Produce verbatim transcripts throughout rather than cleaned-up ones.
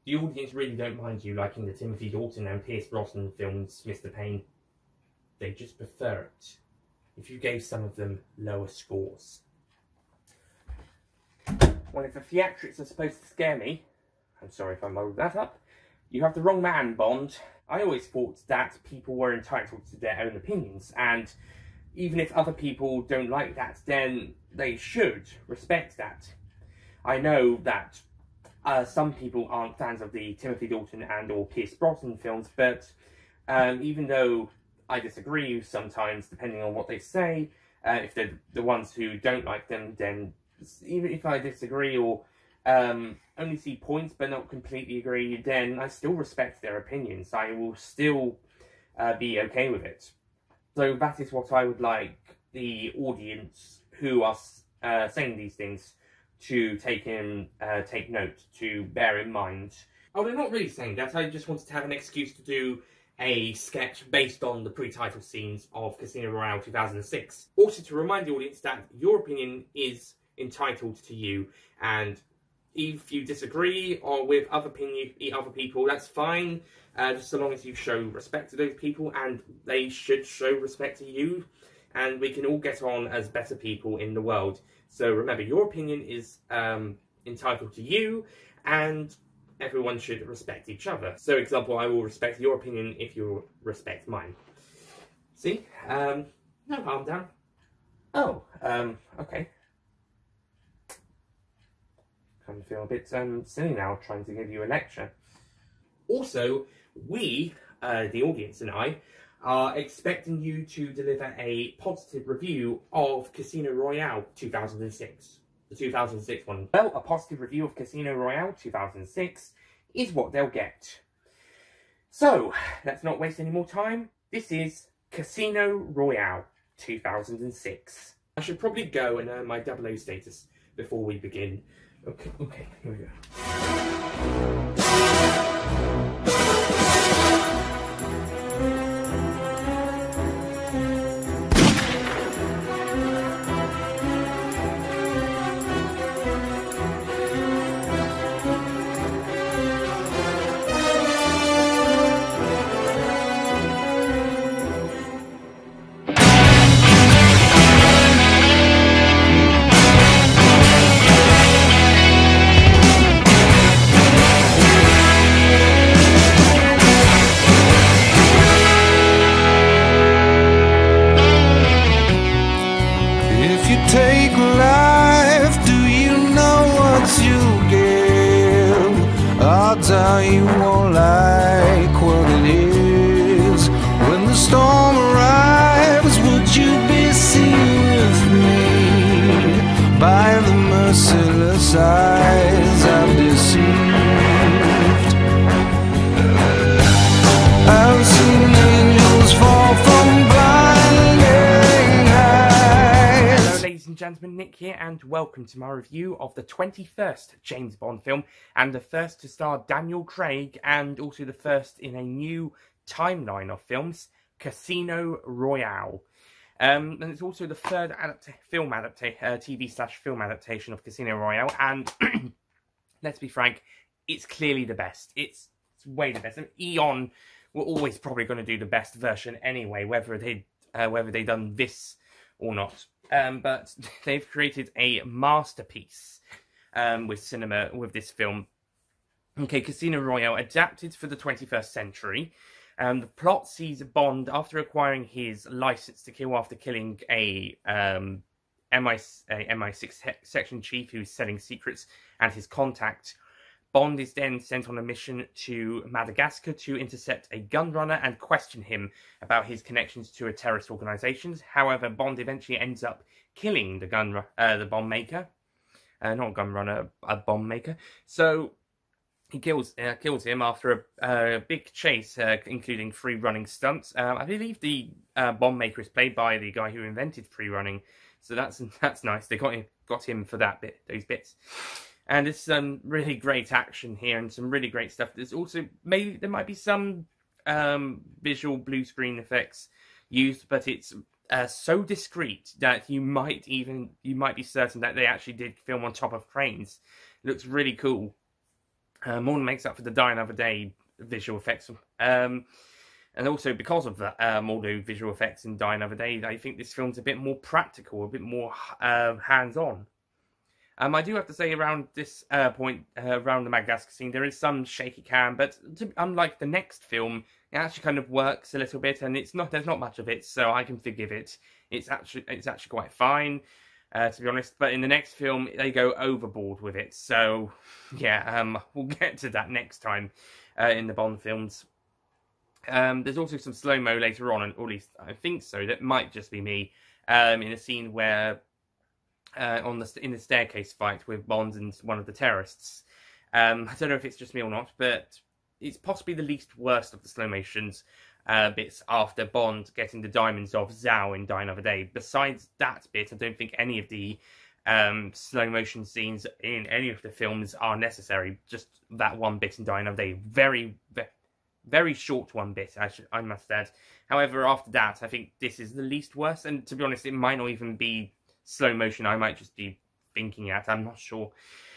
the audience really don't mind you liking the Timothy Dalton and Pierce Brosnan films, Mister Payne. They just prefer it if you gave some of them lower scores. Well, if the theatrics are supposed to scare me, I'm sorry if I muddled that up, you have the wrong man, Bond. I always thought that people were entitled to their own opinions, and even if other people don't like that, then they should respect that. I know that uh, some people aren't fans of the Timothy Dalton and or Pierce Brosnan films, but um, even though I disagree sometimes, depending on what they say, uh, if they're the ones who don't like them, then even if I disagree or um, only see points but not completely agree, then I still respect their opinions. I will still uh, be okay with it. So that is what I would like the audience who are uh, saying these things to take in, uh, take note, to bear in mind. Oh, they're not really saying that. I just wanted to have an excuse to do a sketch based on the pre-title scenes of Casino Royale two thousand six. Also to remind the audience that your opinion is entitled to you, and if you disagree or with other opinion, other people, that's fine, uh, just so long as you show respect to those people, and they should show respect to you, and we can all get on as better people in the world. So remember, your opinion is um, entitled to you, and everyone should respect each other. So, example, I will respect your opinion if you respect mine. See? Um, no harm done. Oh, um, okay. I feel a bit um, silly now trying to give you a lecture. Also, we, uh, the audience and I, are expecting you to deliver a positive review of Casino Royale two thousand six. The two thousand six one. Well, a positive review of Casino Royale two thousand six is what they'll get. So, let's not waste any more time. This is Casino Royale two thousand six. I should probably go and earn my double O status before we begin. Okay, okay, here we go. Take life, do you know what you give? Odds are you won't like what it is. When the storm arrives, would you be seen with me by the merciless eyes I've deceived? I've seen angels fall from blinding eyes. Hello ladies and gentlemen, Nick here, and welcome to my review of the twenty-first James Bond film, and the first to star Daniel Craig, and also the first in a new timeline of films, Casino Royale. Um, and it's also the third adapta film adaptation, uh, T V slash film adaptation of Casino Royale, and let's be frank, it's clearly the best. It's, it's way the best. And Eon were always probably going to do the best version anyway, whether they uh, whether they done this or not. Um, but they've created a masterpiece um, with cinema, with this film. Okay, Casino Royale, adapted for the twenty-first century. Um, the plot sees Bond, after acquiring his license to kill after killing a, um, M I, a M I six section chief who's selling secrets, and his contact. Bond is then sent on a mission to Madagascar to intercept a gunrunner and question him about his connections to a terrorist organisation. However, Bond eventually ends up killing the gun, uh, the bomb maker, uh, not a gunrunner, a bomb maker. So he kills uh, kills him after a, a big chase, uh, including free running stunts. Um, I believe the uh, bomb maker is played by the guy who invented free running, so that's that's nice. They got him, got him for that bit, those bits. And there's some really great action here and some really great stuff. There's also, maybe there might be some um, visual blue screen effects used, but it's uh, so discreet that you might even, you might be certain that they actually did film on top of cranes. It looks really cool. Uh, more than makes up for the Die Another Day visual effects. Um, and also because of that, um, all the visual effects in Die Another Day, I think this film's a bit more practical, a bit more uh, hands-on. Um, I do have to say, around this uh, point, uh, around the Madagascar scene, there is some shaky cam, but to, unlike the next film, it actually kind of works a little bit, and it's not there's not much of it, so I can forgive it. It's actually it's actually quite fine, uh, to be honest. But in the next film, they go overboard with it. So yeah, um, we'll get to that next time uh, in the Bond films. Um, there's also some slow mo later on, or at least I think so. That might just be me um, in a scene where. Uh, on the in the staircase fight with Bond and one of the terrorists. Um, I don't know if it's just me or not, but it's possibly the least worst of the slow motions uh, bits after Bond getting the diamonds off Zhao in Die Another Day. Besides that bit, I don't think any of the um, slow motion scenes in any of the films are necessary. Just that one bit in Die Another Day, very, very, very short one bit, I, should, I must add. However, after that, I think this is the least worst, and to be honest, it might not even be slow motion. I might just be thinking at. I'm not sure.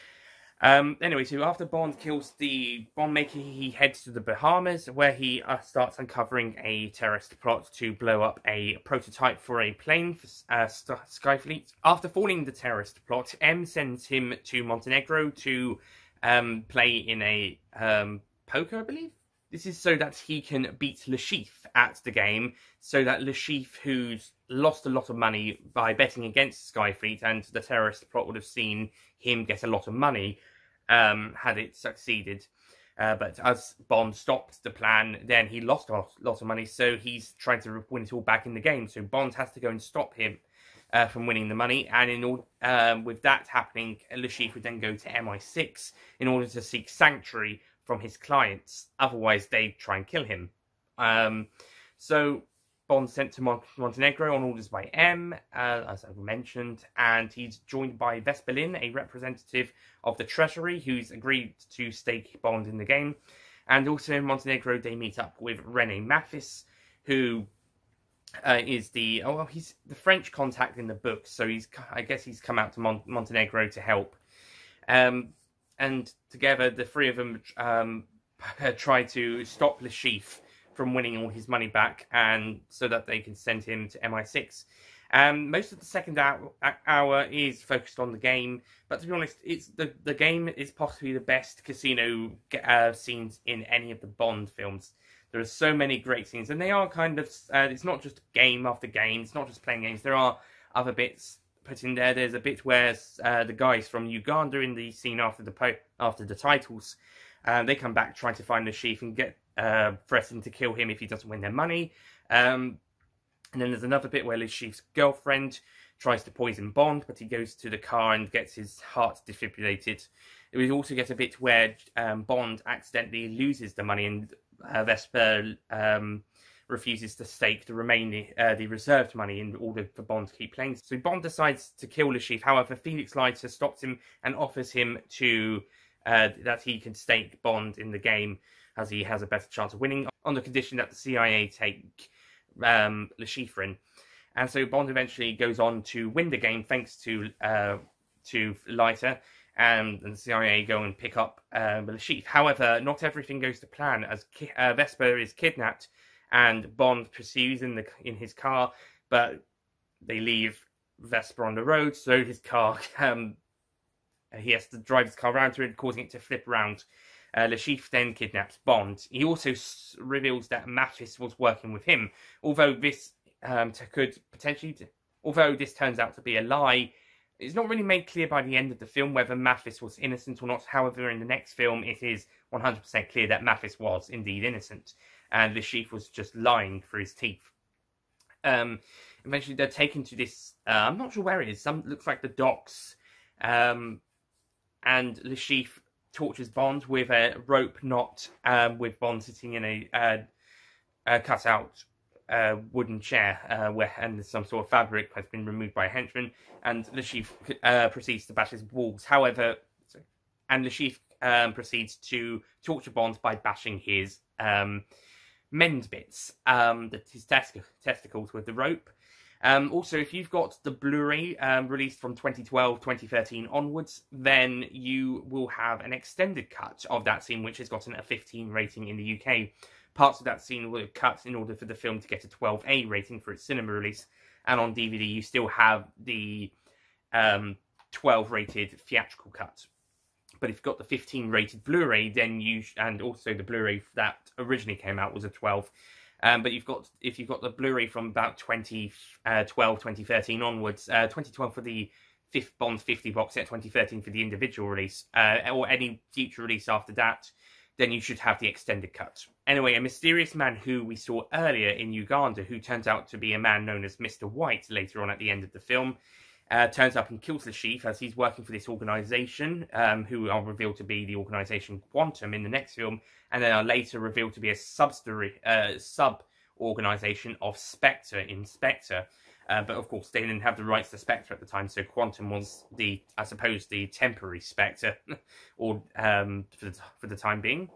Um, anyway, so after Bond kills the bomb maker, he heads to the Bahamas, where he uh, starts uncovering a terrorist plot to blow up a prototype for a plane for uh, Skyfleet. After falling the terrorist plot, M sends him to Montenegro to um, play in a um, poker, I believe. This is so that he can beat Le Chiffre at the game, so that Le Chiffre, who's lost a lot of money by betting against Skyfleet, and the terrorist plot would have seen him get a lot of money um, had it succeeded. Uh, but as Bond stopped the plan, then he lost a lot, lot of money, so he's trying to win it all back in the game. So Bond has to go and stop him uh, from winning the money, and in all, um, with that happening, Le Chiffre would then go to M I six in order to seek sanctuary from his clients. Otherwise, they try and kill him. Um, so Bond sent to Mon Montenegro on orders by M, uh, as I mentioned, and he's joined by Vesperlin, a representative of the Treasury, who's agreed to stake Bond in the game. And also in Montenegro, they meet up with René Mathis, who uh, is the oh well, he's the French contact in the book. So he's I guess he's come out to Mon Montenegro to help. Um, And together, the three of them um, try to stop Le Chiffre from winning all his money back, and so that they can send him to M I six. Um, most of the second hour, hour is focused on the game, but to be honest, it's the the game is possibly the best casino uh, scenes in any of the Bond films. There are so many great scenes, and they are kind of uh, it's not just game after game. It's not just playing games. There are other bits put in there. There's a bit where uh, the guys from Uganda in the scene after the po after the titles, uh, they come back trying to find the chief and get uh, threatening to kill him if he doesn't win their money. Um, and then there's another bit where the chief's girlfriend tries to poison Bond, but he goes to the car and gets his heart defibrillated. We also get a bit where um, Bond accidentally loses the money, and uh, Vesper um, refuses to stake the remaining, uh, the reserved money in order for Bond to keep playing. So Bond decides to kill Le Chiffre. However, Felix Leiter stops him and offers him to uh, that he can stake Bond in the game, as he has a better chance of winning, on the condition that the C I A take um, Le Chiffre in. And so Bond eventually goes on to win the game thanks to uh, to Leiter, and, and the C I A go and pick up uh, Le Chiffre. However, not everything goes to plan, as Ki uh, Vesper is kidnapped, and Bond pursues in the in his car, but they leave Vesper on the road, so his car, um, he has to drive his car around to it, causing it to flip around. Uh, Le Chiffre then kidnaps Bond. He also s reveals that Mathis was working with him, although this um, could potentially, although this turns out to be a lie. It's not really made clear by the end of the film whether Mathis was innocent or not. However, in the next film, it is one hundred percent clear that Mathis was indeed innocent, and Le Chiffre was just lying through his teeth. Um, eventually, they're taken to this, uh, I'm not sure where it is, some looks like the docks, um, and Le Chiffre tortures Bond with a rope knot, um, with Bond sitting in a, uh, a cut-out uh, wooden chair, uh, where and some sort of fabric has been removed by a henchman, and Le Chiffre uh, proceeds to bash his walls. However, sorry, and Le Chiffre um, proceeds to torture Bond by bashing his um, men's bits, um, the, his testi testicles with the rope. Um, also, if you've got the Blu-ray um, released from twenty twelve, twenty thirteen onwards, then you will have an extended cut of that scene, which has gotten a fifteen rating in the U K. Parts of that scene were cut in order for the film to get a twelve A rating for its cinema release, and on D V D you still have the um, twelve rated theatrical cut. But if you've got the fifteen rated Blu-ray, then you sh and also the Blu-ray that originally came out was a twelve. Um, but you've got if you've got the Blu-ray from about twenty twelve, twenty thirteen onwards, uh, twenty twelve for the fifth Bond fifty box set, twenty thirteen for the individual release, uh, or any future release after that, then you should have the extended cut. Anyway, a mysterious man who we saw earlier in Uganda, who turns out to be a man known as Mister White later on at the end of the film, uh, turns up and kills Lashif as he's working for this organisation, um, who are revealed to be the organisation Quantum in the next film, and then are later revealed to be a subsidiary, uh, sub-organisation of Spectre in Spectre. Uh, but of course, they didn't have the rights to Spectre at the time, so Quantum was the, I suppose, the temporary Spectre, or um, for the for the time being.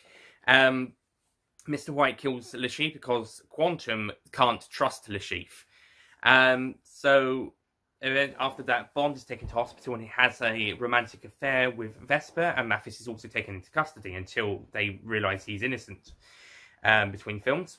Um, Mister White kills Lashif because Quantum can't trust Lashif. Um, so then after that, Bond is taken to hospital and he has a romantic affair with Vesper, and Mathis is also taken into custody until they realise he's innocent um, between films.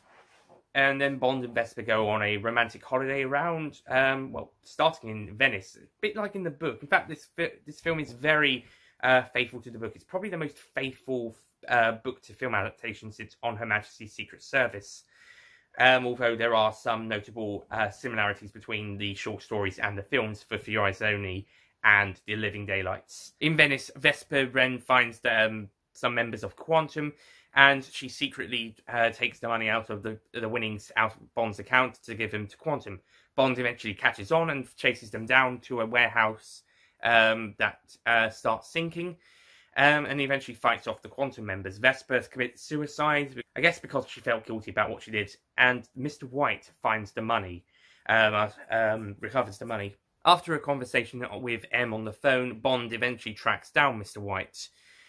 And then Bond and Vesper go on a romantic holiday around, um, well, starting in Venice, a bit like in the book. In fact, this this film is very uh, faithful to the book. It's probably the most faithful uh, book-to-film adaptation since On Her Majesty's Secret Service. Um, although there are some notable uh, similarities between the short stories and the films for For Your Eyes Only and The Living Daylights. In Venice, Vesper then finds um, some members of Quantum, and she secretly uh, takes the money out of the, the winnings out of Bond's account to give them to Quantum. Bond eventually catches on and chases them down to a warehouse um, that uh, starts sinking. Um, and he eventually fights off the Quantum members. Vesper commits suicide, I guess because she felt guilty about what she did. And Mister White finds the money, um, um, recovers the money. After a conversation with M on the phone, Bond eventually tracks down Mister White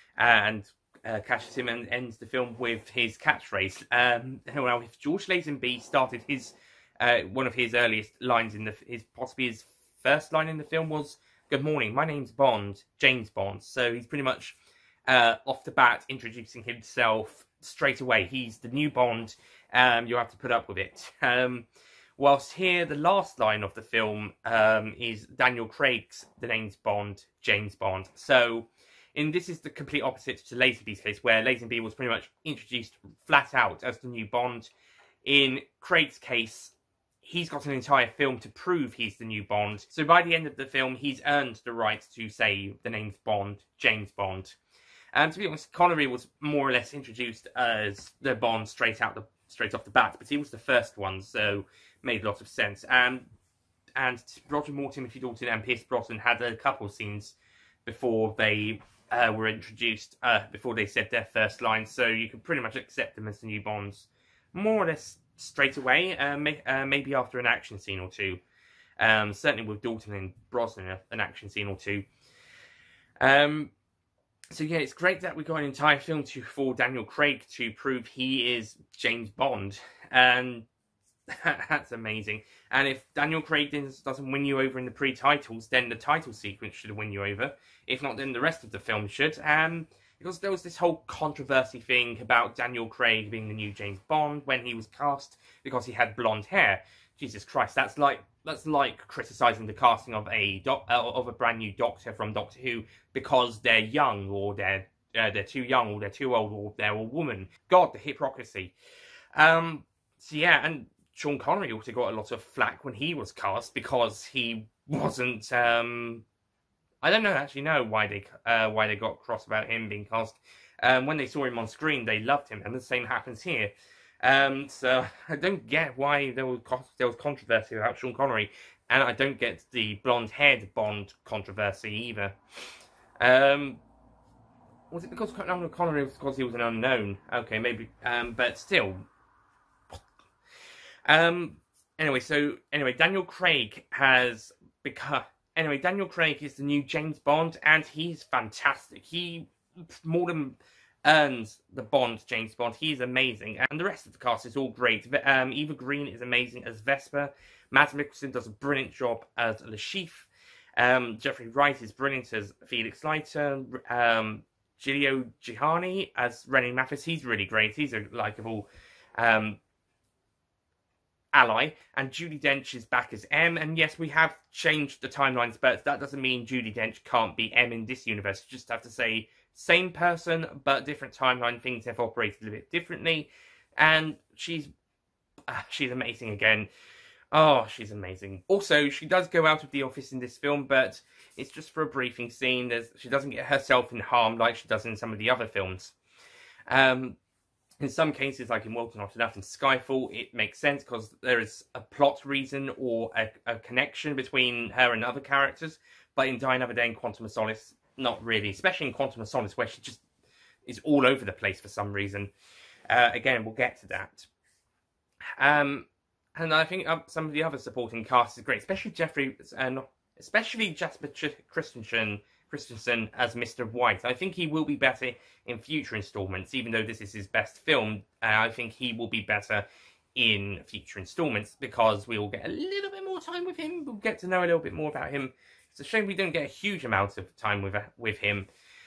and uh, catches him and ends the film with his catchphrase. Um, well, if George Lazenby started his uh, one of his earliest lines in the his possibly his first line in the film was, "Good morning, my name's Bond, James Bond." So he's pretty much uh, off the bat introducing himself straight away. He's the new Bond. Um, you have to put up with it. Um, whilst here, the last line of the film um, is Daniel Craig's "The name's Bond, James Bond." So, in this is the complete opposite to Lazenby's case, where Lazenby was pretty much introduced flat out as the new Bond. In Craig's case, he's got an entire film to prove he's the new Bond. So by the end of the film, he's earned the right to say the name's Bond, James Bond. And to be honest, Connery was more or less introduced as the Bond straight out the straight off the bat, but he was the first one, so made a lot of sense. And and Roger Moore, Timothy Dalton, and Pierce Brosnan had a couple of scenes before they uh, were introduced, uh, before they said their first line, so you could pretty much accept them as the new Bonds, more or less straight away, uh, may, uh, maybe after an action scene or two. Um, certainly with Dalton and Brosnan, an action scene or two. Um, so yeah, it's great that we got an entire film to, for Daniel Craig to prove he is James Bond, and that's amazing. And if Daniel Craig doesn't win you over in the pre-titles, then the title sequence should win you over. If not, then the rest of the film should. Um, because there was this whole controversy thing about Daniel Craig being the new James Bond when he was cast because he had blonde hair. Jesus Christ, that's like that's like criticising the casting of a doc, uh, of a brand new Doctor from Doctor Who because they're young or they're uh, they're too young or they're too old or they're a woman. God, the hypocrisy. Um, so yeah, and Sean Connery also got a lot of flack when he was cast because he wasn't. Um, I don't know actually know why they uh, why they got cross about him being cast. Um, when they saw him on screen, they loved him, and the same happens here. Um, so I don't get why there was there was controversy about Sean Connery, and I don't get the blonde-haired Bond controversy either. Um, was it because Connery was because he was an unknown? Okay, maybe, um, but still. Um. Anyway, so anyway, Daniel Craig has become. Anyway, Daniel Craig is the new James Bond, and he's fantastic. He more than earns the Bond, James Bond. He's amazing. And the rest of the cast is all great. Um, Eva Green is amazing as Vesper. Mads Mikkelsen does a brilliant job as Le Chiffre. Um, Jeffrey Wright is brilliant as Felix Leiter. Um, Giulio Gihani as Rennie Mathis. He's really great. He's a likeable um, ally. And Judi Dench is back as M. And yes, we have changed the timelines, but that doesn't mean Judi Dench can't be M in this universe. You just have to say same person, but different timeline. Things have operated a bit differently. And she's uh, she's amazing again. Oh, she's amazing. Also, she does go out of the office in this film, but it's just for a briefing scene. There's, she doesn't get herself in harm like she does in some of the other films. Um, in some cases, like in World Not Enough and Skyfall, it makes sense because there is a plot reason or a, a connection between her and other characters. But in Die Another Day and Quantum of Solace, not really. Especially in Quantum of Solace, where she just is all over the place for some reason. Uh, again, we'll get to that. Um... And I think um, some of the other supporting cast is great, especially Jeffrey, uh, especially Jasper Christensen, Christensen as Mister White. I think he will be better in future installments, even though this is his best film. Uh, I think he will be better in future installments because we will get a little bit more time with him. We'll get to know a little bit more about him. It's a shame we don't get a huge amount of time with with him.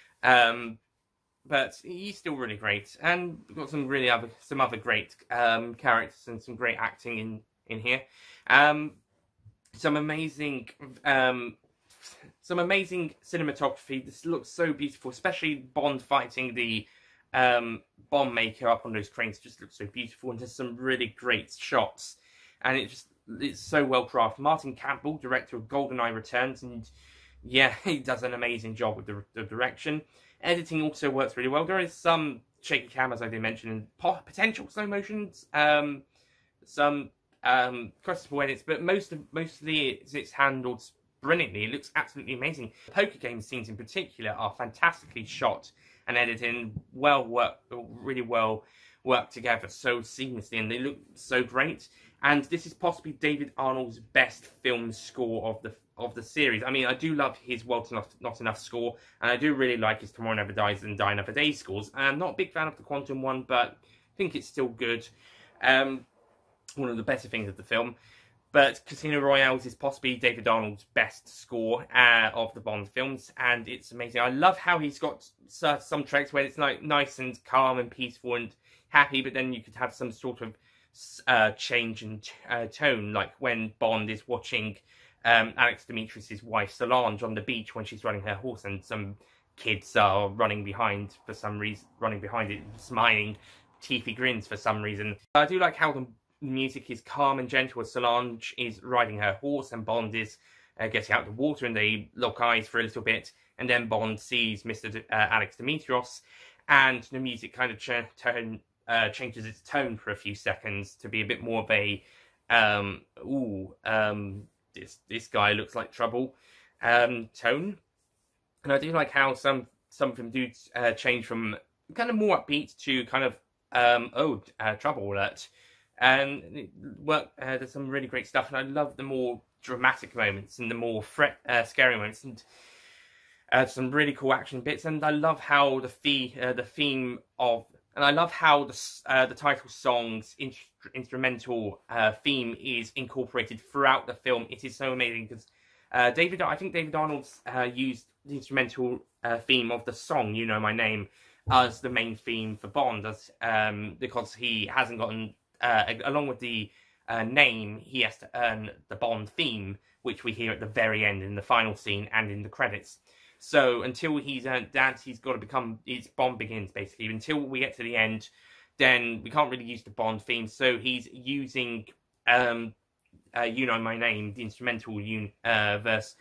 Um, But he's still really great, and we've got some really other some other great um, characters and some great acting in in here. Um, some amazing, um, some amazing cinematography. This looks so beautiful, especially Bond fighting the um, bomb maker up on those cranes. Just looks so beautiful, and there's some really great shots, and it just it's so well crafted. Martin Campbell, director of GoldenEye, returns, and yeah, he does an amazing job with the, the direction. Editing also works really well. There is some shaky cam, as I did mention, and potential slow motions, um, some um, questionable edits, but most of mostly it's, it's handled brilliantly. It looks absolutely amazing. The poker game scenes in particular are fantastically shot and edited, well worked, really well worked together so seamlessly, and they look so great. And this is possibly David Arnold's best film score of the of the series. I mean, I do love his World Not, Not Enough score, and I do really like his Tomorrow Never Dies and Die Another Day scores. I'm not a big fan of the Quantum one, but I think it's still good. Um, one of the better things of the film. But Casino Royale is possibly David Arnold's best score uh, of the Bond films, and it's amazing. I love how he's got some tracks where it's like nice and calm and peaceful and happy, but then you could have some sort of uh, change in uh, tone, like when Bond is watching Um, Alex Dimitrius' wife Solange on the beach when she's running her horse, and some kids are running behind for some reason, running behind it, smiling, teethy grins for some reason. I do like how the music is calm and gentle as Solange is riding her horse and Bond is uh, getting out of the water, and they lock eyes for a little bit, and then Bond sees Mister D uh, Alex Dimitrios, and the music kind of ch tone, uh, changes its tone for a few seconds to be a bit more of a um, ooh. Um, This this guy looks like trouble um, tone, and I do like how some some of them do uh, change from kind of more upbeat to kind of um, oh uh, trouble alert, and it work. Uh, there's some really great stuff, and I love the more dramatic moments and the more fret, uh, scary moments, and uh, some really cool action bits. And I love how the fee uh, the theme of And I love how the uh, the title song's in instrumental uh, theme is incorporated throughout the film. It is so amazing because uh, David, I think David Arnold's uh, used the instrumental uh, theme of the song "You Know My Name" as the main theme for Bond, as um, because he hasn't gotten uh, along with the uh, name, he has to earn the Bond theme, which we hear at the very end in the final scene and in the credits. So until he's earned that, he's got to become, it's Bond Begins, basically. Until we get to the end, then we can't really use the Bond theme. So he's using um, uh, You Know My Name, the instrumental un uh, verse,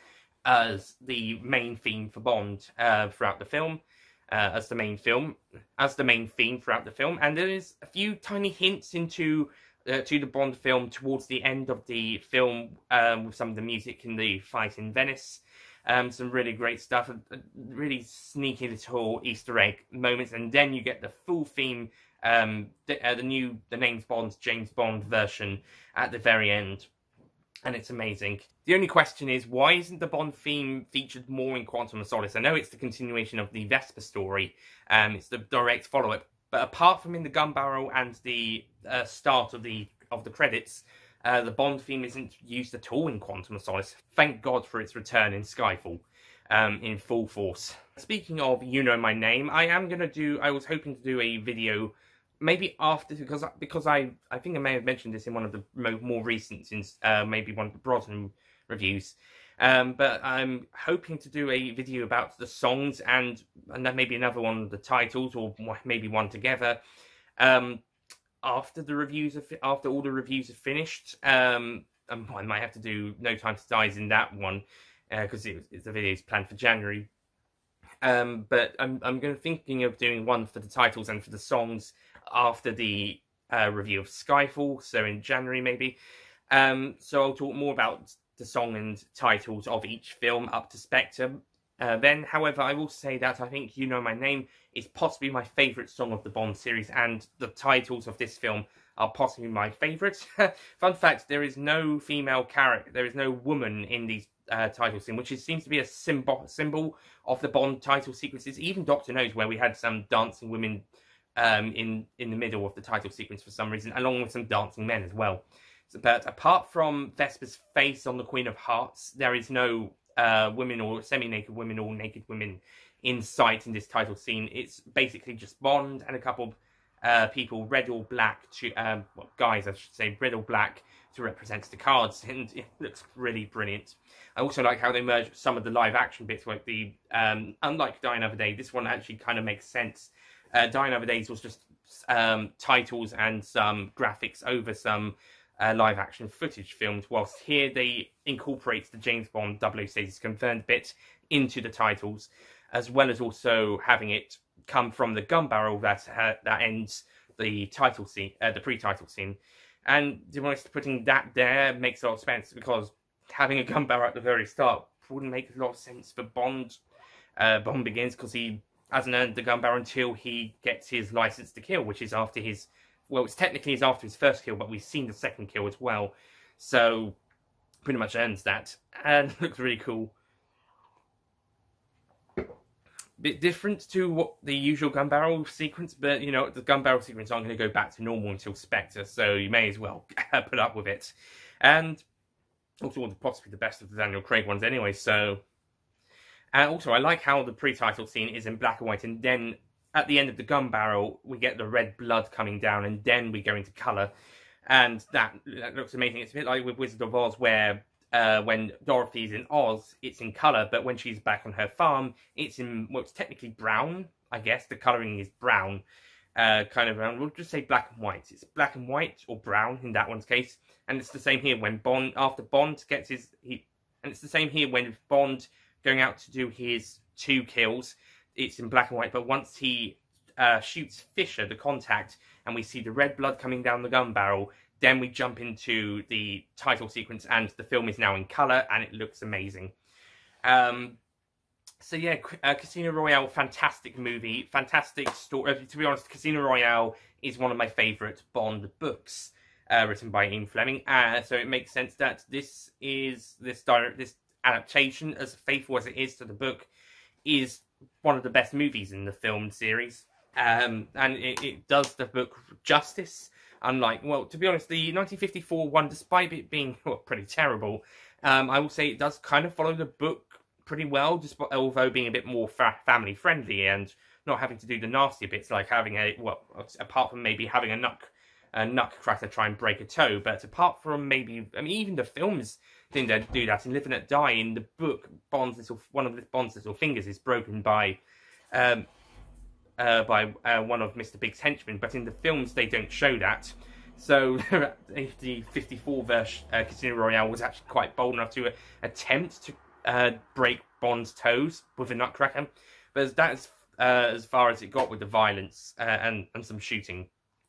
as the main theme for Bond uh, throughout the film, uh, as the main film, as the main theme throughout the film. And there is a few tiny hints into uh, to the Bond film towards the end of the film um, with some of the music in the fight in Venice. Um, some really great stuff, really sneaky little Easter egg moments, and then you get the full theme, um, the, uh, the new, the name's Bond, James Bond version at the very end. and it's amazing. The only question is, why isn't the Bond theme featured more in Quantum of Solace? I know it's the continuation of the Vesper story, um, it's the direct follow-up, but apart from in the gun barrel and the uh, start of the of the credits, uh, the Bond theme isn't used at all in Quantum of Solace. Thank God for its return in Skyfall, um, in full force. Speaking of You Know My Name, I am going to do, I was hoping to do a video maybe after, because because I I think I may have mentioned this in one of the more recent, since uh, maybe one of the Brosnan reviews. Um, but I'm hoping to do a video about the songs and and then maybe another one of the titles, or maybe one together. Um, after the reviews are after all the reviews are finished, um, I might have to do No Time to Die in that one because uh, it, it's the video is planned for January. Um, but I'm I'm going to thinking of doing one for the titles and for the songs after the uh, review of Skyfall, so in January maybe. Um, so I'll talk more about the song and titles of each film up to Spectre. Uh, then, however, I will say that I think You Know My Name is possibly my favourite song of the Bond series, and the titles of this film are possibly my favourites. Fun fact, there is no female character, there is no woman in these uh, title scene, which is, seems to be a symbol, symbol of the Bond title sequences. Even Doctor Knows, where we had some dancing women um, in, in the middle of the title sequence for some reason, along with some dancing men as well. But apart from Vesper's face on the Queen of Hearts, there is no uh, women or semi-naked women or naked women in sight in this title scene. It's basically just Bond and a couple uh, people, red or black, to um, well, guys, I should say, red or black to represent the cards, and it looks really brilliant. I also like how they merge some of the live-action bits, like the, um, unlike Die Another Day, this one actually kind of makes sense. Uh, Die Another Days was just um, titles and some graphics over some Uh, live action footage filmed, whilst here they incorporate the James Bond double oh six confirmed bit into the titles, as well as also having it come from the gun barrel that uh, that ends the title scene, uh, the pre-title scene. And to be honest, putting that there makes a lot of sense, because having a gun barrel at the very start wouldn't make a lot of sense for Bond. Uh, Bond Begins, because he hasn't earned the gun barrel until he gets his license to kill, which is after his. Well, it's technically is after his first kill, but we've seen the second kill as well. So, pretty much ends that. And it looks really cool. Bit different to what the usual gun barrel sequence, but, you know, the gun barrel sequence aren't going to go back to normal until Spectre, so you may as well put up with it. And also, possibly the best of the Daniel Craig ones anyway, so. And also, I like how the pre-title scene is in black and white, and then at the end of the gun barrel, we get the red blood coming down, and then we go into colour. And that, that looks amazing. It's a bit like with Wizard of Oz, where uh, when Dorothy's in Oz, it's in colour, but when she's back on her farm, it's in, well, it's technically brown, I guess. The colouring is brown, uh, kind of brown. We'll just say black and white. It's black and white, or brown in that one's case. And it's the same here when Bond, after Bond gets his, he, and it's the same here when Bond going out to do his two kills, it's in black and white, but once he uh, shoots Fisher, the contact, and we see the red blood coming down the gun barrel, then we jump into the title sequence, and the film is now in colour, and it looks amazing. Um, so yeah, uh, Casino Royale, fantastic movie, fantastic story. Uh, to be honest, Casino Royale is one of my favourite Bond books, uh, written by Ian Fleming, uh, so it makes sense that this is, this, direct, this adaptation, as faithful as it is to the book, is one of the best movies in the film series, um, and it, it does the book justice. Unlike, well, to be honest, the nineteen fifty-four one, despite it being well, pretty terrible, um, I will say it does kind of follow the book pretty well, despite, although being a bit more fa family friendly and not having to do the nasty bits, like having a, well, apart from maybe having a nut, a nutcracker try and break a toe, but apart from maybe, I mean, even the films didn't do that. In Live and Let Die, in the book, Bond's little, one of Bond's little fingers is broken by, um, uh, by uh, one of Mister Big's henchmen, but in the films they don't show that. So the fifty-four version, uh, Casino Royale, was actually quite bold enough to uh, attempt to uh, break Bond's toes with a nutcracker, but that's uh, as far as it got with the violence uh, and and some shooting.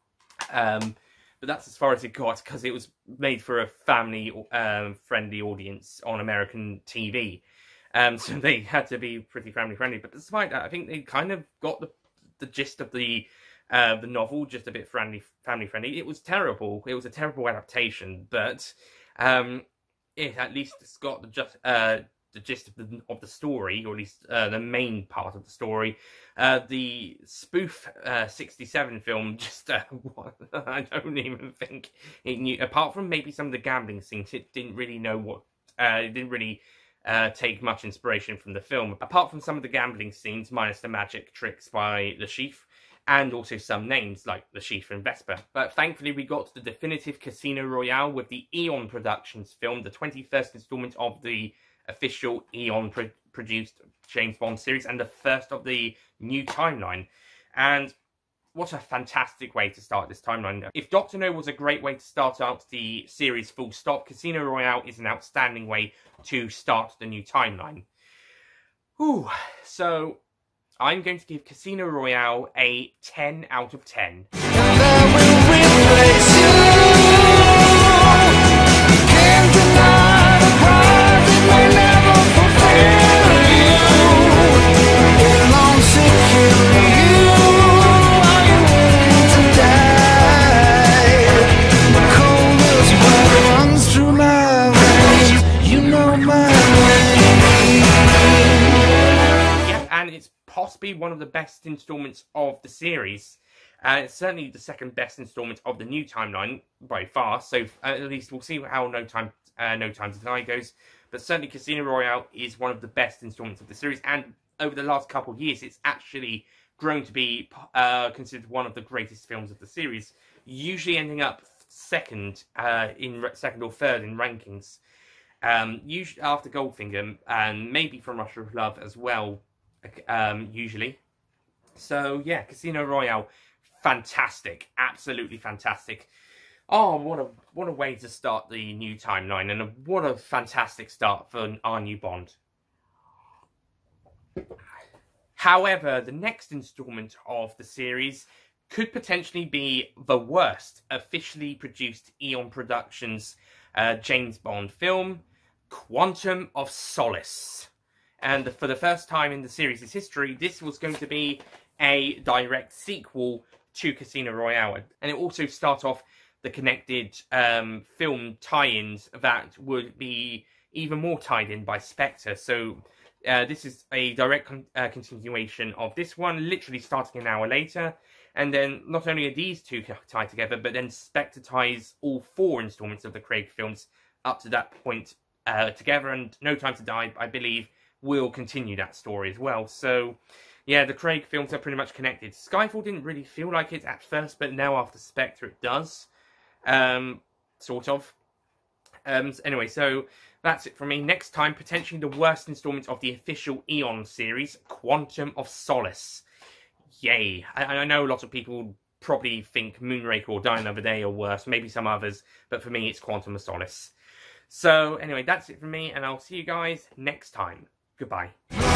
Um, But that's as far as it got, because it was made for a family-friendly um, audience on American T V. Um, so they had to be pretty family-friendly. But despite that, I think they kind of got the the gist of the uh, the novel, just a bit family family-friendly. It was terrible. It was a terrible adaptation. But um, it at least it's got the just uh the gist of the of the story, or at least uh, the main part of the story. Uh, the spoof uh, sixty-seven film just uh, I don't even think it knew, apart from maybe some of the gambling scenes, it didn't really know what uh, it didn't really uh, take much inspiration from the film, apart from some of the gambling scenes, minus the magic tricks by the Chief. And also some names like the Chief and Vesper. But thankfully we got the definitive Casino Royale with the Eon Productions film, the twenty-first installment of the official Eon pro produced James Bond series, and the first of the new timeline. And what a fantastic way to start this timeline. If Doctor No was a great way to start out the series full stop, Casino Royale is an outstanding way to start the new timeline. Whew. So I'm going to give Casino Royale a ten out of ten. Possibly one of the best installments of the series. Uh, it's certainly the second best installment of the new timeline by far. So uh, at least we'll see how No Time uh, No Time to Die goes. But certainly Casino Royale is one of the best installments of the series. And over the last couple of years, it's actually grown to be uh, considered one of the greatest films of the series. Usually ending up second, uh, in second or third in rankings. Um, usually after Goldfinger, and maybe From Russia with Love as well. Um, usually. So yeah, Casino Royale, fantastic, absolutely fantastic. Oh, what a what a way to start the new timeline, and a, what a fantastic start for our new Bond. However, the next installment of the series could potentially be the worst officially produced Eon Productions uh, James Bond film, Quantum of Solace. And for the first time in the series' history, this was going to be a direct sequel to Casino Royale. And it also start off the connected um, film tie-ins that would be even more tied in by Spectre. So uh, this is a direct con uh, continuation of this one, literally starting an hour later. And then not only are these two tied together, but then Spectre ties all four installments of the Craig films up to that point uh, together. And No Time to Die, I believe, will continue that story as well. So yeah, the Craig films are pretty much connected. Skyfall didn't really feel like it at first, but now after Spectre it does. Um, sort of. Um, anyway, so that's it from me. Next time, potentially the worst installment of the official Eon series, Quantum of Solace. Yay. I, I know a lot of people probably think Moonraker or Die Another Day are worse, maybe some others, but for me it's Quantum of Solace. So anyway, that's it from me, and I'll see you guys next time. Goodbye.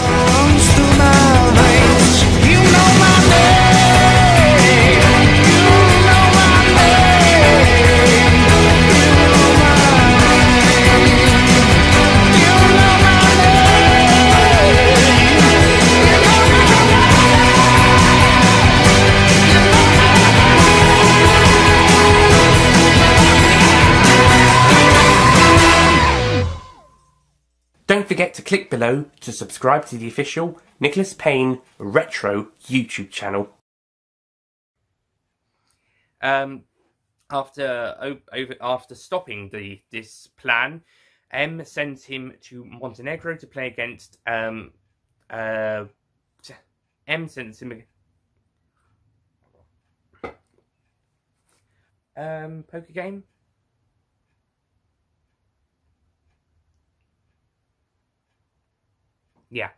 Don't forget to click below to subscribe to the official Nicholas Payne Retro YouTube channel. Um, after over after stopping the this plan, M sends him to Montenegro to play against um uh M sends him um poker game. Yeah.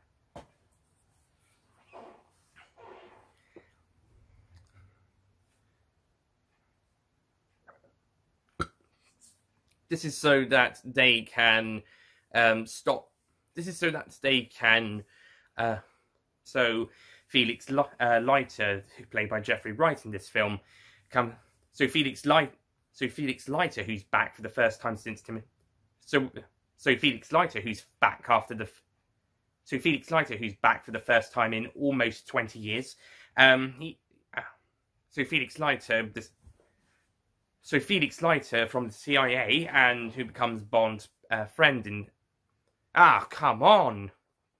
This is so that they can um, stop. This is so that they can. Uh, so Felix uh, Leiter, who played by Jeffrey Wright in this film, come. So Felix Light. So Felix Leiter, who's back for the first time since Tim. So so Felix Leiter, who's back after the. So Felix Leiter, who's back for the first time in almost twenty years. Um, he, uh, so Felix Leiter, this, so Felix Leiter from the C I A, and who becomes Bond uh, friend in... Ah, come on!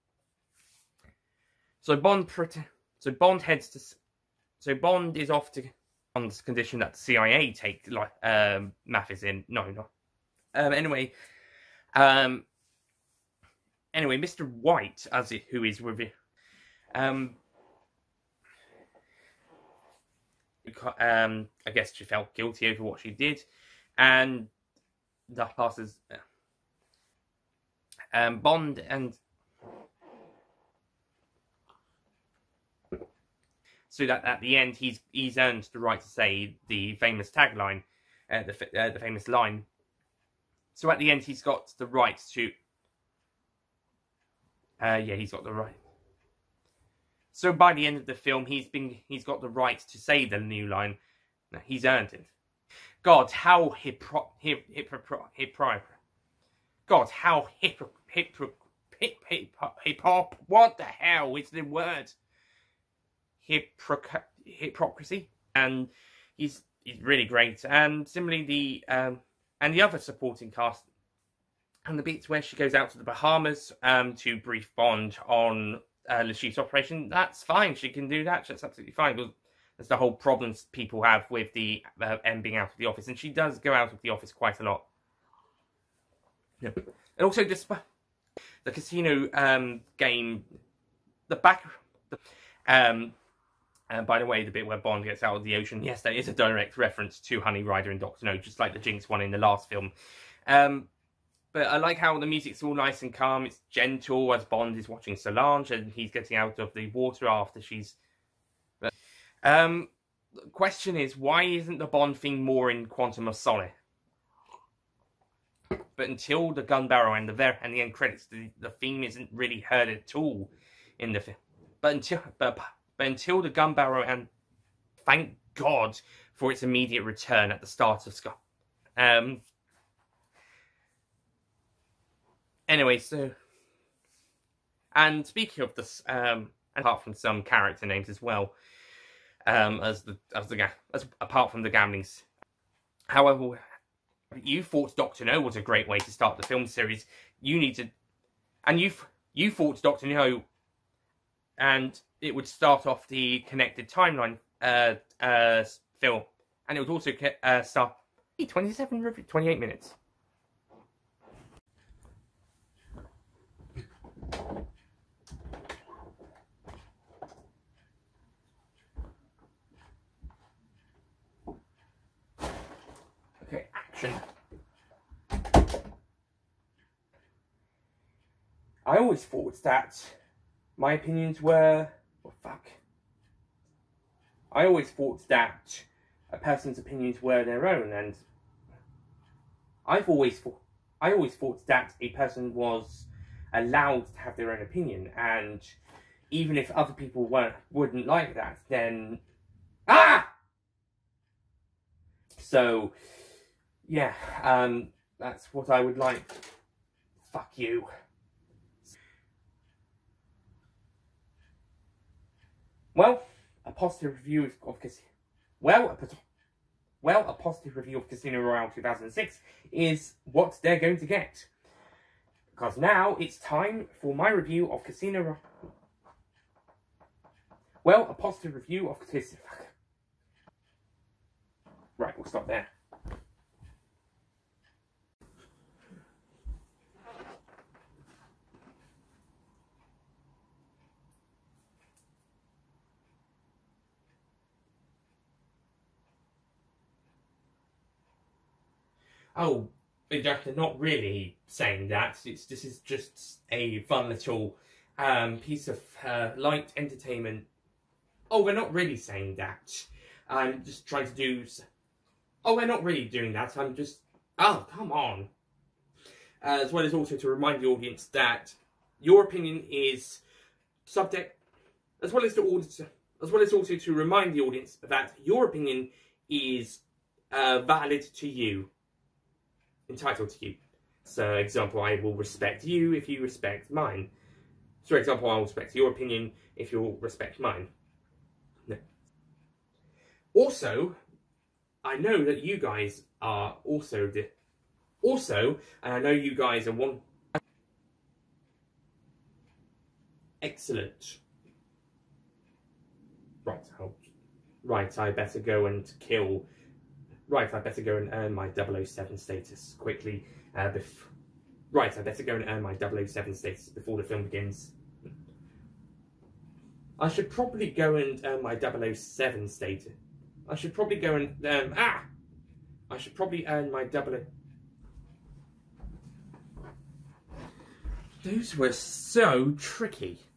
So Bond... So Bond heads to... So Bond is off to... on the condition that the C I A take like um, Mathis in. No, no. Um, anyway... Um... Anyway, Mister White, as it, who is with it... Um... Um, I guess she felt guilty over what she did, and the passes um, Bond and so that at the end he's he's earned the right to say the famous tagline, uh, the uh, the famous line. So at the end he's got the right to. Uh, yeah, he's got the right. So by the end of the film, he's been he's got the right to say the new line. He's earned it. God, how hypro hip hip hip God, how hip hip hip hip hip hop. What the hell is the word? Hypocr hypocrisy, and he's he's really great. And similarly, the um and the other supporting cast, and the bits where she goes out to the Bahamas um to brief Bond on. Uh, Le Chiffre's operation, that's fine. She can do that. That's absolutely fine. Because that's the whole problems people have with the uh, M being out of the office, and she does go out of the office quite a lot. Yeah. And also, despite the casino um, game, the back. The, um, and by the way, the bit where Bond gets out of the ocean, yes, that is a direct reference to Honey Rider and Doctor No, just like the Jinx one in the last film. Um, But I like how the music's all nice and calm. It's gentle as Bond is watching Solange and he's getting out of the water after she's... Um, the question is, why isn't the Bond theme more in Quantum of Solace? But until the gun barrel and the ver and the end credits, the, the theme isn't really heard at all in the film. But until, but, but until the gun barrel and... Thank God for its immediate return at the start of Scott. Um... Anyway, so, and speaking of this, um, apart from some character names as well, um, as the as the as apart from the gamblings, however, you thought Doctor No was a great way to start the film series. You need to, and you you thought Doctor No, and it would start off the connected timeline uh uh film, and it would also uh start twenty-seven, twenty-eight minutes. Okay, action. I always thought that my opinions were... Oh, fuck. I always thought that a person's opinions were their own, and I've always thought... I always thought that a person was allowed to have their own opinion, and even if other people weren't, wouldn't like that, then... Ah! So... Yeah, um, that's what I would like. Fuck you. Well, a positive review of Casino. Well, a well, a positive review of Casino Royale two thousand six is what they're going to get, because now it's time for my review of Casino Royale. Well, a positive review of Casino. Right, we'll stop there. Oh, they're not really saying that. It's this is just a fun little um, piece of uh, light entertainment. Oh, we're not really saying that. I'm just trying to do... Oh, we're not really doing that. I'm just... Oh, come on. Uh, as well as also to remind the audience that your opinion is subject... As well as to audience, as well as also to remind the audience that your opinion is uh, valid to you. Entitled to you. So, example, I will respect you if you respect mine. So, example, I will respect your opinion if you'll respect mine. No. Also, I know that you guys are also the... Also, and I know you guys are one... Excellent. Right, I'll... right, I better go and kill... Right, I better go and earn my double oh seven status quickly. Uh, bef... Right, I better go and earn my double oh seven status before the film begins. I should probably go and earn my double oh seven status. I should probably go and... Um, ah! I should probably earn my double oh... Those were so tricky.